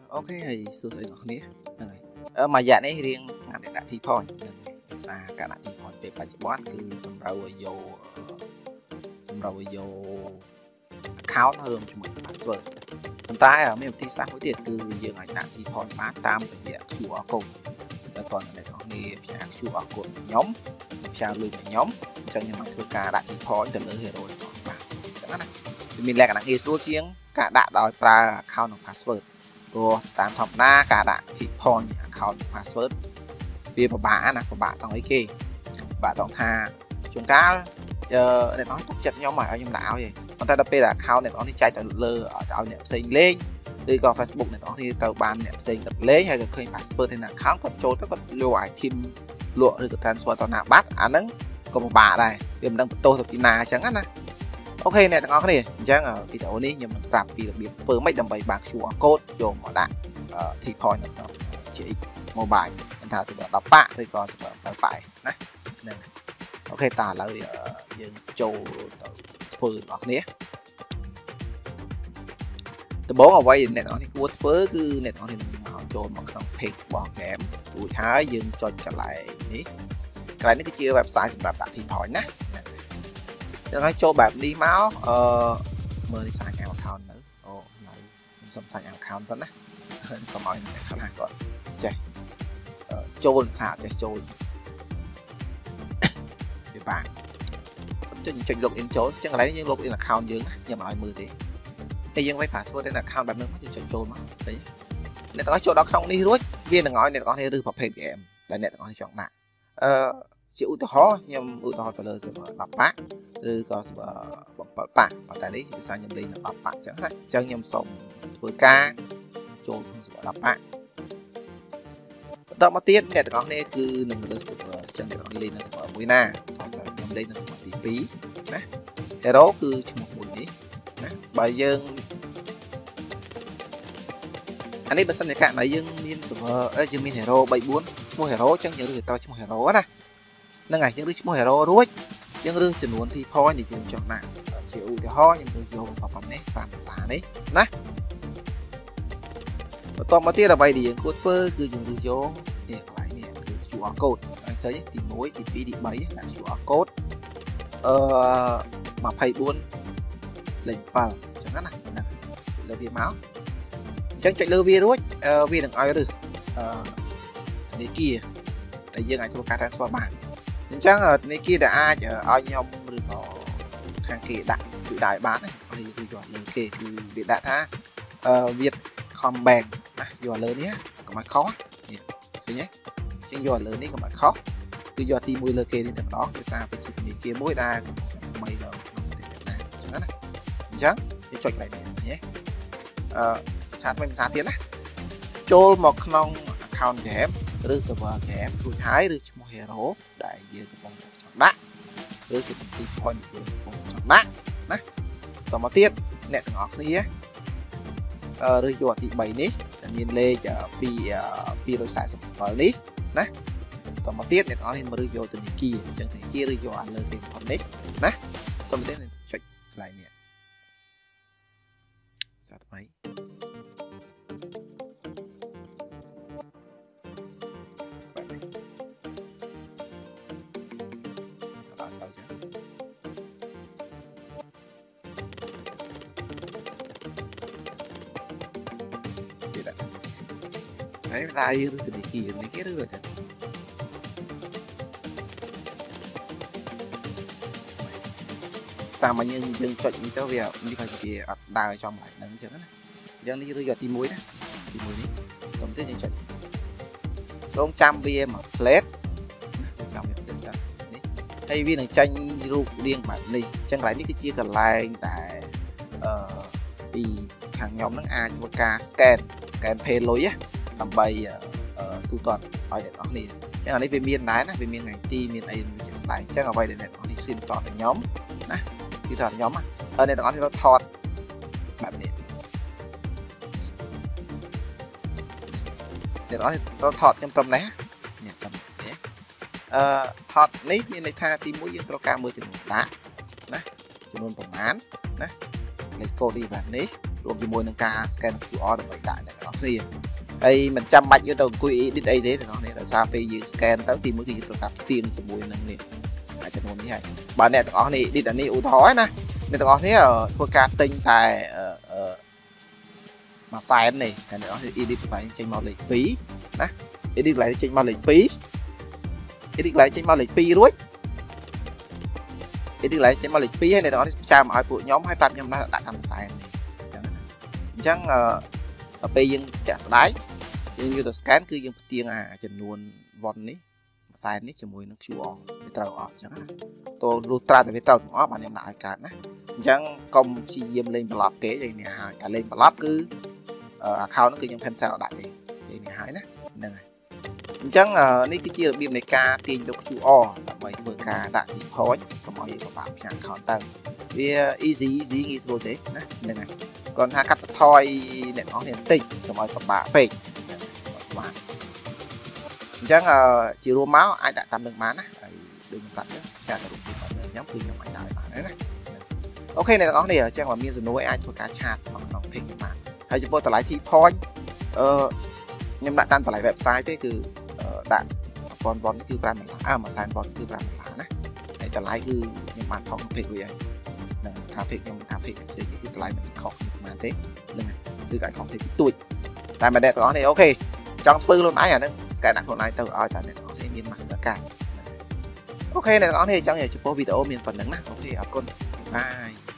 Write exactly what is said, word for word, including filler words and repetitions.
ok thì xưa thấy nó này này ở mà dạ này riêng ngàn để đặt thi point xa cả đặt thi point về bài bot cứ tầm đầu vô tầm đầu vô account hơn cho mình password hiện tại ở mấy thi sáng với tiền từ giờ ngày đặt thi point bán tam về quy rờ codeแล้วก่อนในตอนนี้พี่อาชูออกกดnhómพี่อาลุยnhóm cho nhưng mà thưa cả đặt thi point từ lỡ hero và chẳng hạn thì mình lại cả đăng số chiếng cả đã đòi ra account password rồi tạm thầm na cả đã thi point account password vì một bạn nè của bạn trong ấy kia bạn trong tha chúng ta giờ để nói tốt chật nhau mà ở trong đảo vậy còn ta đập là account này có đi chạy từ lơ ở tàu nẹp sinh lên đi có Facebook này có đi tàu ban nẹp sinh tập lấy hay là khơi password thế nào kháng thật trốn các lưu ảnh thêm lụa được transfer tàu nào bắt án nắng có một bà này điểm đang tô tập na chẳng hạn nè ok này thằng này chẳng ở video này nhưng mà tập vì đặc biệt với mấy đầm bầy bạc chùa code dùng mà đạn thì point chỉ mobile thà từ đọc bạ thì còn từ phải nè ok ta lại dương châu phơi ngọt nế từ bốn ở quay này nó thì cuốn phớ cứ này nó thì họ trộn mà không thiệt bỏ kém tuổi thái dương cho trở lại ý cái này cái chia websiteសម្រាប់ដាក់ទីpointណាយើងឲ្យចូលបែបនេះមកអឺមើលនេះសាច់ account ទៅអូនៅសុំសាច់ account សិនណាកុំឲ្យអ្នកខ្លះគាត់ចេះចូលថាចេះចូលវាបានចុចចុច login ចូលអញ្ចឹងកន្លែងយើង login account យើងខ្ញុំមិនឲ្យមើលទេហើយយើងវា password đến account បែបហ្នឹងមកយើងចុចចូលមកឃើញអ្នកទាំងអស់ចូលដល់ក្នុងនេះរួចវានឹងឲ្យអ្នកទាំងអស់នេះឬប្រភេទ game ដែលអ្នកទាំងអស់នេះចង់ដាក់អឺជាឧទាហរណ៍ខ្ញុំឧទាហរណ៍ទៅលើ server ដប់ប៉ាឬក៏ server បំផុតប៉ាប៉ុន្តែនេះភាសាខ្ញុំលេងនៅដប់ប៉ាអញ្ចឹងណាអញ្ចឹងខ្ញុំសូមធ្វើការចូលក្នុង server ដប់ប៉ាបន្តមកទៀតអ្នកទាំងអស់នេះគឺនឹងលើ server អញ្ចឹងអ្នកទាំងអស់លេងនៅ server មួយណាខ្ញុំលេងនៅ server ទីពីរណា hero គឺឈ្មោះមួយនេះណាបើយើងអានេះបើសិនជាករណីយើងមាន server យើងមាន hero ba bốn ឈ្មោះ hero អញ្ចឹងយើងរើសត្រូវឈ្មោះ hero ណាហ្នឹងហើយយើងរើសឈ្មោះ hero រួចយើងរើសចំនួន T point ដែលយើងចង់ដាក់ជាឧទាហរណ៍ខ្ញុំរើសយកប៉ុណ្ណេះ5ដុល្លារនេះណាបន្តមកទៀតអ្វីដែលយើងគួរធ្វើគឺយើងរើសយកនេះកន្លែងនេះគឺ quy rờ code ឃើញទីone ទីtwo ទីthree ដាក់ quy rờ code អឺtwenty-fourលេខsevenអញ្ចឹងណាហ្នឹងលើវាមកអញ្ចឹងចុចលើវារួចវានឹងឲ្យរើសអឺធនាគារដែលយើងអាចធ្វើការ transfer បានអញ្ចឹងធនាគារដែលអាចឲ្យខ្ញុំឬក៏ខាងគេដាក់គឺដែរបានហើយគឺយកលើគេគឺវាដាក់ថាអឺវាខំ bank ណាយកលើនេះកុំឲ្យខុសនេះឃើញទេជាងយកលើនេះកុំឲ្យខុសគឺយកទីoneលើគេនេះតែម្ដងដោយសារវាជាធនាគារមួយដែលថ្មីដល់ក្នុងប្រទេសវៀតណាមអញ្ចឹងណាអញ្ចឹងវាចុចកន្លែងនេះឃើញទេអឺឆាតមិនភាសាទៀតណាចូលមកក្នុង account game ឬ server game រួចហើយឬឈ្មោះ hero ដែលយើងកំពុងចង់ដាក់ឬជាទី point យើងកំពុងចង់ដាក់ណាតមកទៀតអ្នកទាំងអស់គ្នាអឺឬយកទីthreeនេះដែលមានលេខtwo forty-sevenនេះណាតមកទៀតអ្នកទាំងអស់នេះមកឬយកធនាគារអញ្ចឹងធនាគារឬយកអាលើទីបំផុតនេះណាតមកទៀតចុចកន្លែងនេះសាថ្មីđấy ta yêu từ địa kỳ này kia rồi thật sao mà nhưng dừng chọn như tao việc đi coi kìa đào trong lại nắng chứ dân đi tôi giờ tìm muối đó tìm muối đi tổng tiết như chọn trong trăm bia mà plate trong việc được sao hay viên này tranh ru riêng bản này chẳng lại những cái chia còn lại tại vì hàng nhóm nó ai cho ca scan scan pay lối á làm bài tu toàn hỏi để nó này nhưng mà lấy về miền đá về miền ngày ti miền ấy này chắc là vậy để nó đi xuyên sọt để nhóm nè khi thọt nhóm à ở đây nó thì nó thọt bạn này để nó thì nó thọt trong tâm đấy nhẹ tâm đấy thọt nít như này tha tim mũi dương ca mười chừng đá nè chừng luôn phòng án nè lấy cô đi bạn nít luôn thì môi nâng ca scan quy rờ được vậy đại này nó គ្នាហើយមិនចាំបាច់យកទៅអង្គុយ edit អីទេទាំងអស់នេះដោយសារពេលយើង scan ទៅទីមួយគឺយើងត្រូវការផ្ទៀងជាមួយនឹងនេះអាចចំនួននេះហើយបើអ្នកទាំងអស់នេះ edit អានេះឧទាហរណ៍ណាអ្នកទាំងអស់នេះធ្វើការទិញតែអឺមួយសែននេះតែអ្នកទាំងអស់នេះ edit កន្លែងចេញមកលេខពីរណា edit កន្លែងចេញមកលេខពីរ edit កន្លែងចេញមកលេខពីររួច edit កន្លែងចេញមកលេខពីរហើយអ្នកទាំងអស់នេះចាំឲ្យពួកខ្ញុំឲ្យប្រាប់ខ្ញុំណាដាក់តាមមួយសែននេះអញ្ចឹងអញ្ចឹងពេលយើងចាក់ស្ដាយយើងយកទៅ scan គឺយើងផ្ទៀងអាចំនួនវ៉ុននេះមួយសែននេះជាមួយនឹង ក្យូ អារ វាត្រូវអត់អញ្ចឹងណាតើលុះត្រាតែវាត្រូវទាំងអស់បានខ្ញុំដាក់ឲ្យកើតណាអញ្ចឹងកុំព្យាយាមលេងបន្លប់គេយ៉ាងនេះហើយតែលេងបន្លប់គឺ account ហ្នឹងគឺខ្ញុំ cancel ដាក់ទេយ៉ាងនេះហើយណាហ្នឹងហើយអញ្ចឹងនេះគឺជារបៀបនៃការទាញយក ក្យូ អារ ដើម្បីធ្វើការដាក់ទី point កុំឲ្យពិបាកផ្ញើ account ទៅវា easy easy ងាយស្រួលទេណាហ្នឹងហើយគ្រាន់ថាកាត់បន្ថយអ្នកនរនេះបន្តិចកុំឲ្យពិបាកពេកបាទអញ្ចឹងជារួមមកអាចដាក់តាមនឹងបានណាហើយដូចខ្ញុំប្រាប់ទៅចាក់រូបភាពរបស់ខ្ញុំគឺខ្ញុំអាចដាក់បានដែរណាអូខេអ្នកទាំងអស់នេះអញ្ចឹងបើមានសំណួរអាចធ្វើការឆាតក្នុងក្នុង page ខ្ញុំបានហើយចំពោះតម្លៃ T point អឺខ្ញុំដាក់តាមតម្លៃ website ទេគឺដាក់1000 វ៉ុនគឺ5ដុល្លារអើមួយសែនវ៉ុនគឺ5ដុល្លារណាហើយតម្លៃគឺខ្ញុំបានថតក្នុង page វាហើយហ្នឹងថា page ខ្ញុំថា page ផ្សេងគឺតម្លៃមិនខុសប៉ុន្មានទេហ្នឹងហើយគឺអាចខុស page ទួចតែម្ដងទាំងអស់នេះអូខេចង់ធ្វើខ្លួនឯងអាហ្នឹង scan ដាក់ខ្លួនឯងទៅឲ្យតែអ្នកទាំងអស់នេះមាន master card អូខេអ្នកទាំងអស់នេះអញ្ចឹងចំពោះវីដេអូមានប៉ុណ្្នឹងណាអូខេអរគុណបាយ